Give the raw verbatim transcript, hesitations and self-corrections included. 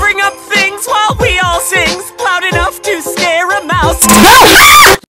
bring up things while we all sings loud enough to scare a mouse.